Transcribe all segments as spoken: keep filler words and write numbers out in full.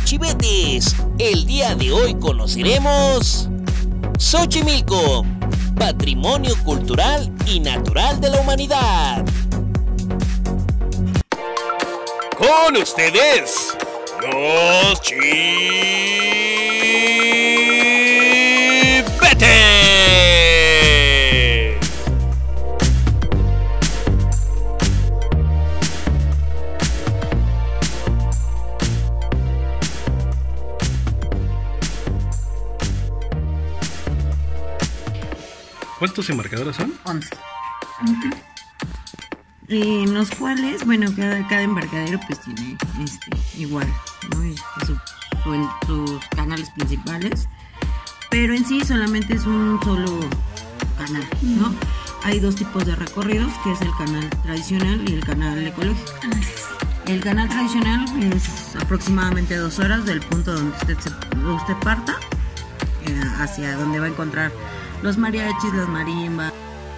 chivetes. El día de hoy conoceremos Xochimilco, patrimonio cultural y natural de la humanidad. Con ustedes, los chivetes. ¿Cuántos embarcaderos son? once. Uh-huh. En los cuales, bueno, cada, cada embarcadero pues tiene este, igual, ¿no? Este, su, su, sus canales principales, pero en sí solamente es un solo canal, ¿no? Uh-huh. Hay dos tipos de recorridos, que es el canal tradicional y el canal ecológico. Uh-huh. El canal tradicional es aproximadamente dos horas del punto donde usted, se, usted parta eh, hacia donde va a encontrar los mariachis, las marimbas.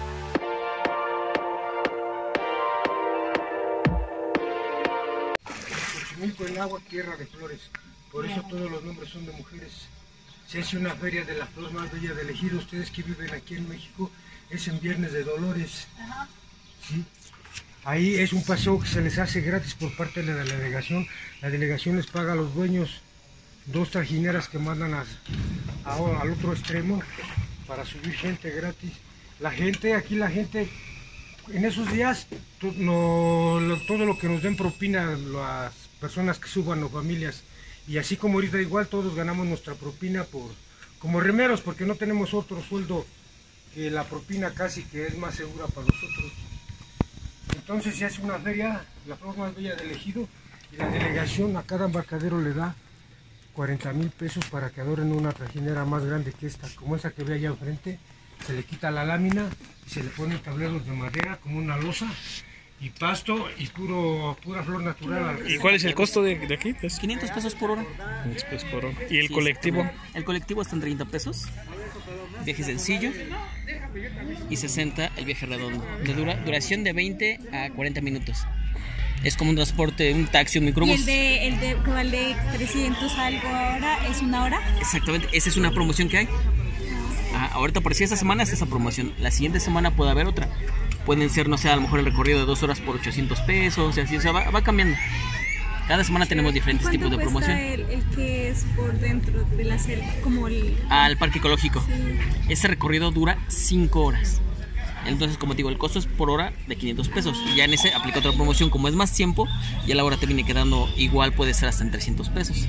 Xochimilco, el agua, tierra de flores. Por eso todos los nombres son de mujeres. Se hace una feria de la flor más bella del Ejido. Ustedes que viven aquí en México, es en Viernes de Dolores. ¿Sí? Ahí es un paseo que se les hace gratis por parte de la delegación. La delegación les paga a los dueños dos trajineras que mandan a, a, al otro extremo para subir gente gratis. La gente, aquí la gente, en esos días, to, no, lo, todo lo que nos den propina las personas que suban o familias, y así como ahorita igual todos ganamos nuestra propina por como remeros, porque no tenemos otro sueldo que la propina casi, que es más segura para nosotros. Entonces se hace una feria, la flor más bella del Ejido, y la delegación a cada embarcadero le da cuarenta mil pesos para que adoren una trajinera más grande que esta, como esa que ve allá enfrente. Se le quita la lámina y se le ponen tableros de madera como una losa y pasto y puro pura flor natural. ¿Y cuál es el costo de, de aquí? Pues quinientos pesos por hora. quinientos pesos por hora. ¿Y el sí, colectivo? El colectivo está en treinta pesos. Viaje sencillo. Y sesenta el viaje redondo. De dura, duración de veinte a cuarenta minutos. Es como un transporte, un taxi, un microbús. ¿Y el de, el de que vale trescientos algo ahora es una hora? Exactamente, esa es una promoción que hay. Ah, ahorita por si esta semana es esa promoción. La siguiente semana puede haber otra. Pueden ser, no sé, a lo mejor el recorrido de dos horas por ochocientos pesos, y así, o sea, va, va cambiando. Cada semana tenemos diferentes tipos de promoción. El, el que es por dentro de la selva, como el... Al parque ecológico. Sí. Ese recorrido dura cinco horas. Entonces, como te digo, el costo es por hora de quinientos pesos. Y ya en ese aplica otra promoción, como es más tiempo, ya la hora te viene quedando igual, puede ser hasta en trescientos pesos.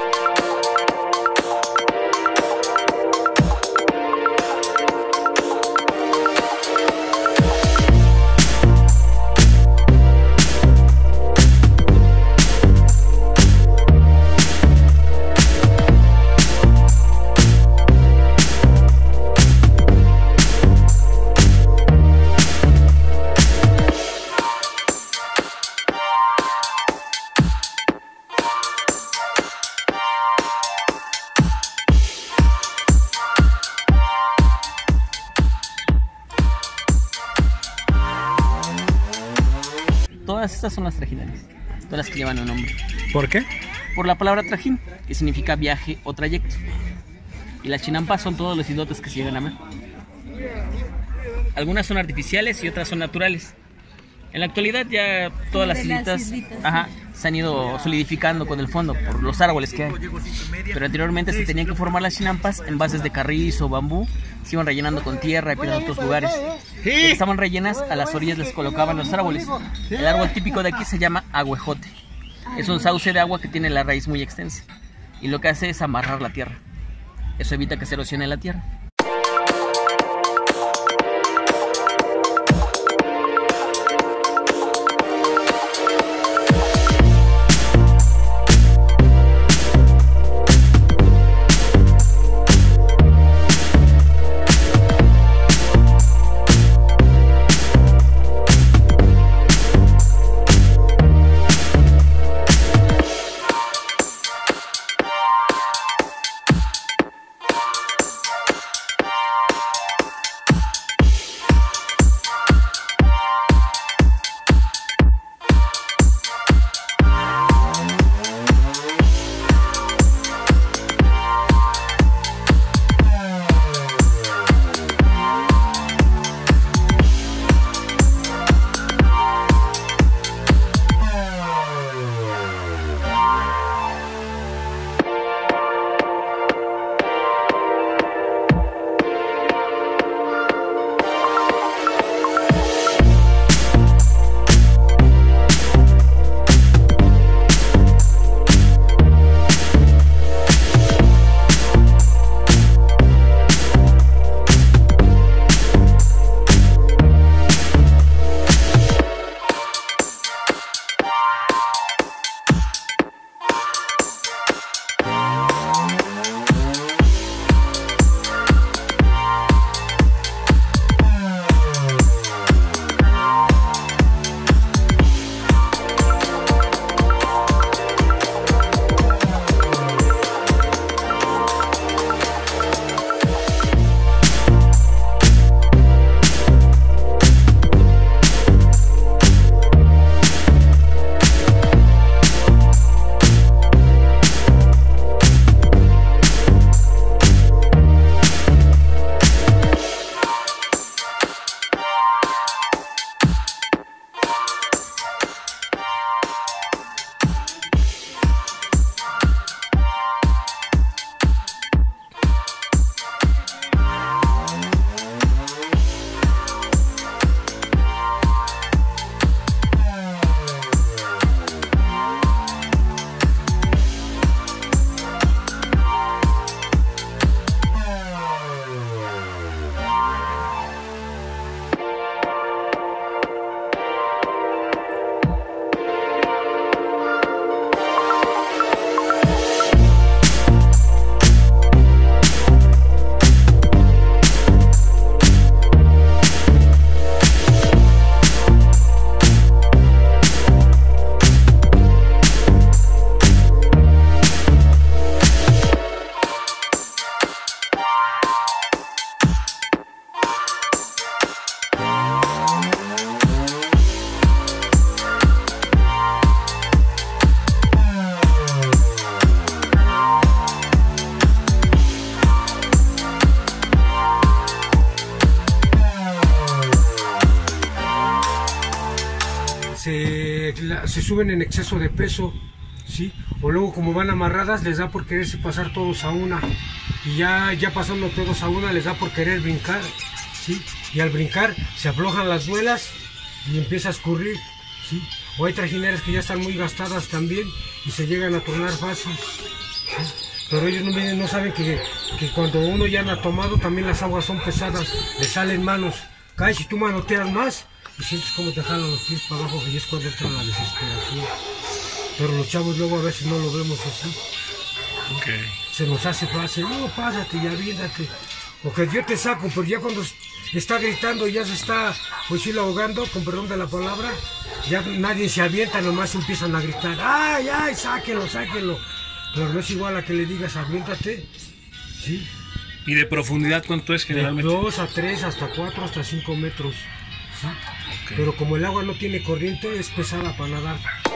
Todas estas son las trajineras, todas las que llevan un nombre. ¿Por qué? Por la palabra trajín, que significa viaje o trayecto. Y las chinampas son todos los islotes que se llegan a ver. Algunas son artificiales y otras son naturales. En la actualidad ya todas las islitas, ajá, se han ido solidificando con el fondo por los árboles que hay. Pero anteriormente se tenían que formar las chinampas en bases de carrizo o bambú, se iban rellenando con tierra y en otros lugares. Cuando estaban rellenas, a las orillas les colocaban los árboles. El árbol típico de aquí se llama aguejote. Es un sauce de agua que tiene la raíz muy extensa y lo que hace es amarrar la tierra. Eso evita que se erosione la tierra. la, se suben en exceso de peso, ¿sí? O luego como van amarradas les da por quererse pasar todos a una, y ya, ya pasando todos a una les da por querer brincar, ¿sí? Y al brincar se aflojan las muelas y empieza a escurrir, ¿sí? O hay trajineras que ya están muy gastadas también y se llegan a tornar fácil, ¿sí? Pero ellos no, no saben que, que cuando uno ya anda tomado también las aguas son pesadas, le salen manos, caes y tú manoteas más y sientes como te jalan los pies para abajo, y es cuando entra la desesperación. Pero los chavos luego a veces no lo vemos así. Okay. Se nos hace fácil, no, pásate y aviéntate. Porque yo te saco, pero ya cuando está gritando, ya se está, pues sí, ahogando, con perdón de la palabra, ya nadie se avienta, nomás empiezan a gritar, ¡ay, ay, sáquenlo, sáquenlo! Pero no es igual a que le digas, aviéntate, ¿sí? ¿Y de profundidad cuánto es generalmente? De dos a tres, hasta cuatro, hasta cinco metros, ¿sí? Okay. Pero como el agua no tiene corriente, es pesada para nadar.